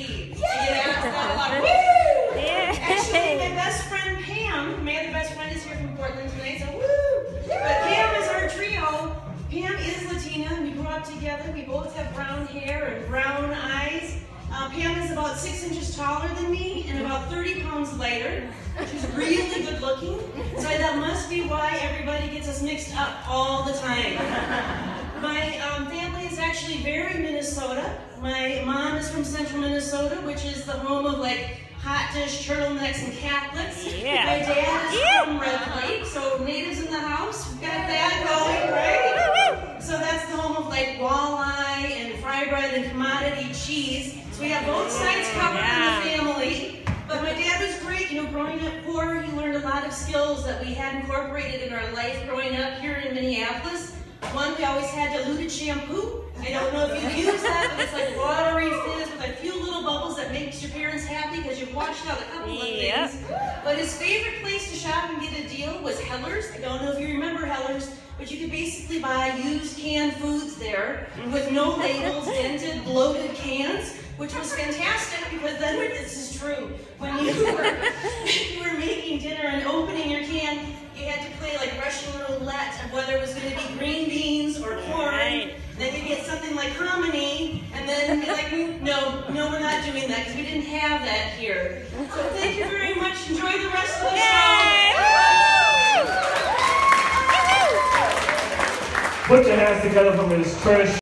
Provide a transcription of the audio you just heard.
MVP. I get asked that a lot. Woo! Yeah. Actually, my best friend Pam, my other best friend is here from Portland tonight, so woo! But Pam is our trio. Pam is Latina. We grew up together. We both have brown hair and brown eyes. Pam is about 6 inches taller than me and about 30 pounds lighter. She's really good looking, so that must be why everybody gets us mixed up all the time. My family is actually very Minnesota. My mom is from central Minnesota, which is the home of like hot dish turtlenecks and Catholics. Yeah. My dad is from Red Lake, so natives in the house. We've got that going, right? So that's the home of like walleye and fry bread and commodity cheese. So we have both sides covered in the family. But my dad was great, you know, growing up poor, he learned a lot of skills that we had incorporated in our life growing up here in Minneapolis. One, we always had diluted shampoo. I don't know if you've used that, but it's like watery fizz with a few little bubbles that makes your parents happy because you've washed out a couple of things. But his favorite place to shop and get a deal was Heller's. I don't know if you remember Heller's, but you could basically buy used canned foods there with no labels, dented, bloated cans, which was fantastic because then, this is true, when you were making dinner and opening your can, you had to play like Russian roulette of whether it was going to be green beans or corn. Right. Then you get something like hominy, and then be like, no, we're not doing that because we didn't have that here. So thank you very much. Enjoy the rest of the show. Put your hands together for Ms. Trish.